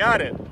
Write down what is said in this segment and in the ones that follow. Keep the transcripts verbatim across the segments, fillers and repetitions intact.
got it.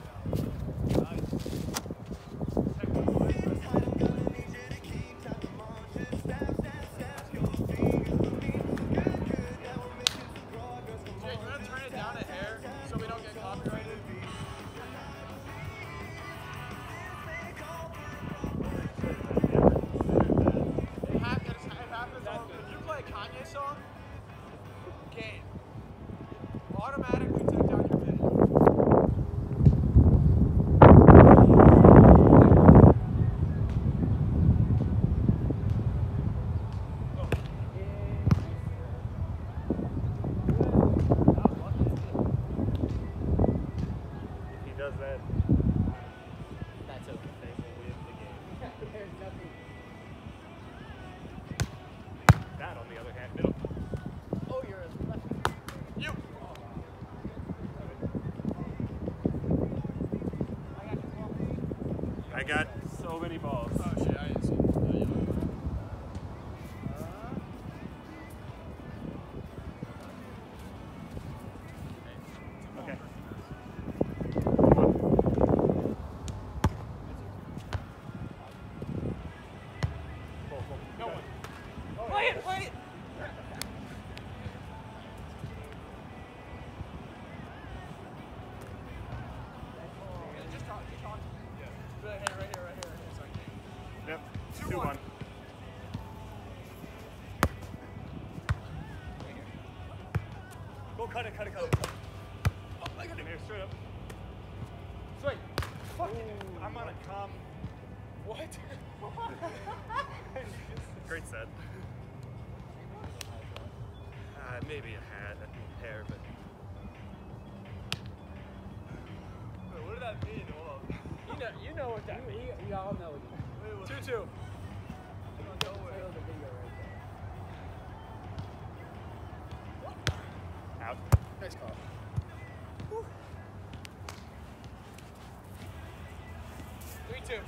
I got so many balls. Oh shit, I didn't see it. Okay. No one. Play it, play it! Just talk, just talk. Right here, right here, right here. Sorry. Yep. Two one. Go cut it, cut it, cut it. Oh, I got it here, straight up. Sweet. Fuck. Ooh. I'm on a calm. What? Great set. Uh, maybe a hat, a hair, but. Wait, what did that mean? Hold on. You know, you know what that you, means. You, you all know what it means. two two. Out. Nice call. Whew. three two.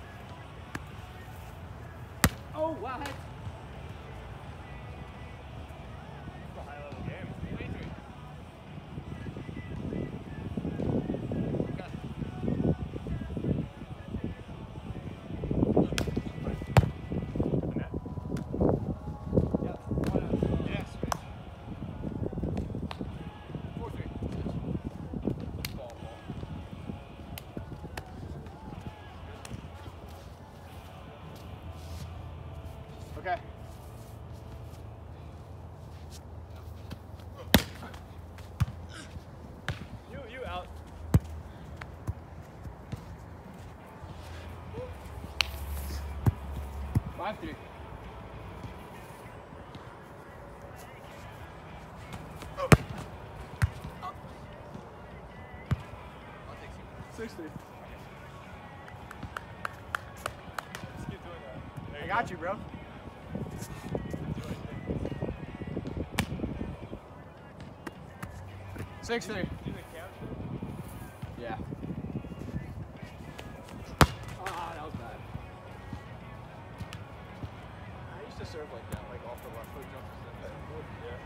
Oh, wow. That's a high level game. three three. Okay. You, you out. Five three. Oh. Oh. Six three. Let's keep doing that. There I got go. You, bro. Six three. Yeah. Ah, that was bad. I used to serve like that, like off the left foot jumps. Yeah.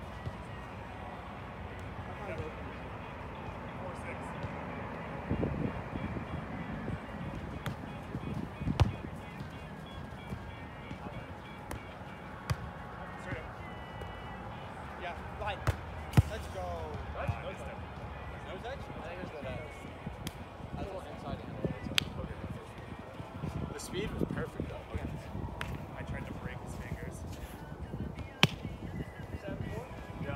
Four six. Straight up. Yeah, right. Let's go. That's uh, nose touch. Nose touch? I think it was the a little inside and a little outside. The speed was perfect though. Okay. I tried to break his fingers. seven four? Yeah.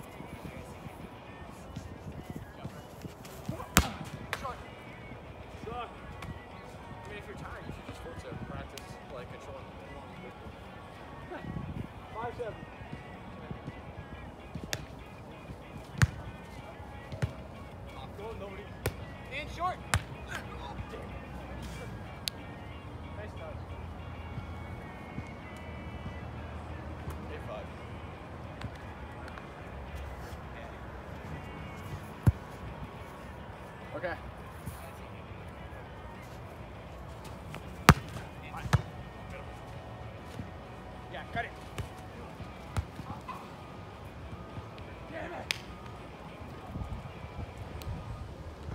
Shot. Suck. I mean, if you're tired, you should just force it. Practice like controlling the ball. five seven. Nobody. And short. Oh, damn. Nice touch. eight five. Okay. Yeah, cut it. Damn it.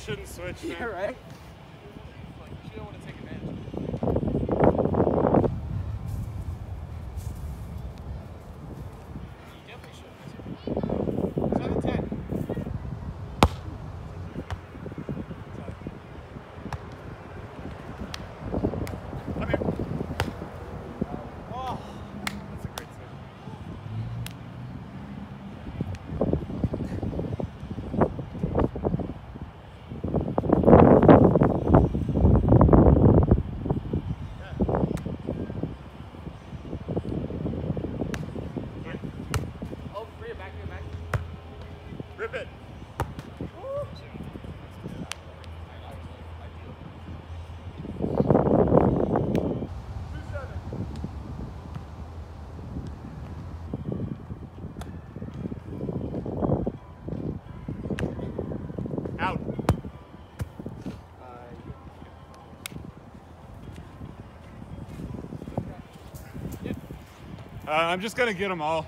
shouldn't switch, man. Yeah, right? Like, you don't want to take advantage. You definitely should. seven ten. Come here. Oh, that's a great save. Rip it. Out. Uh, I'm just gonna get them all.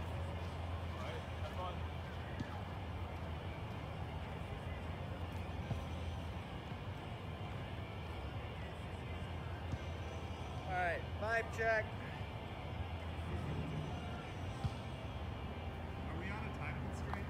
Alright, vibe check. Are we on a time constraint?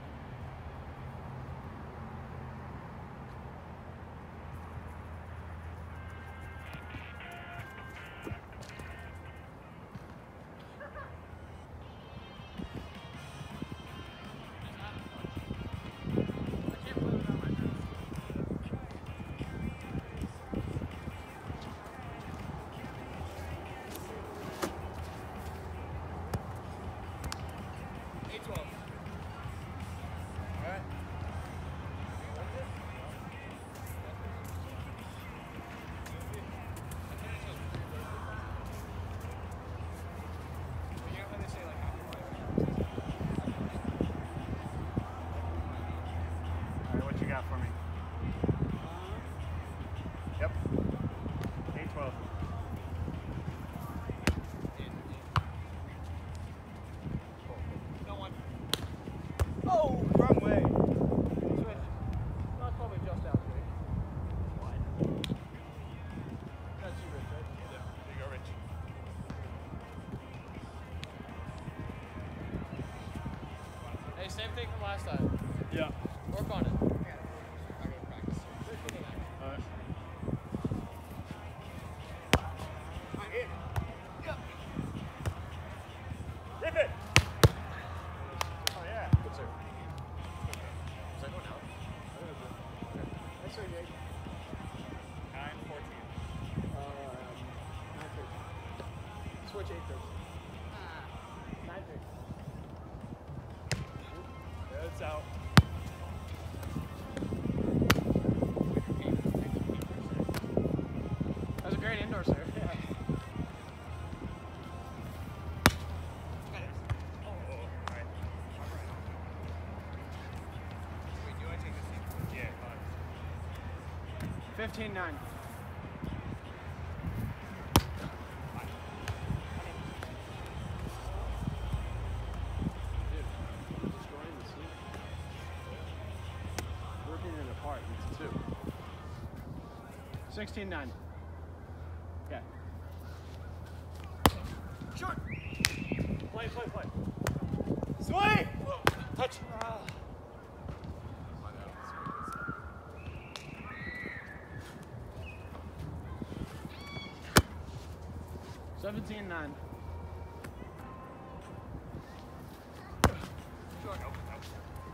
eight twelve. Alright. Alright, what you got for me? Yep. eight twelve. Oh, wrong way. Switch. That's probably just out there. Wide. That's you, Rich, right? Yeah, there you go, Rich. Hey, same thing from last time. Yeah. Work on it. I gotta practice. Alright. Rip it! Oh yeah. Good sir. Is that going out? That's right, Jake. nine fourteen. Um, nine thirty. Switch eight thirty. Nine thirty. Yeah, it's out. That was a great indoor serve. Yeah. fifteen nine. Dude, destroying the scene. Ripping it apart. It's two. sixteen nine. Okay. Short. Play, play, play. Swing! Touch. seventeen nine. Sure. Nope, nope.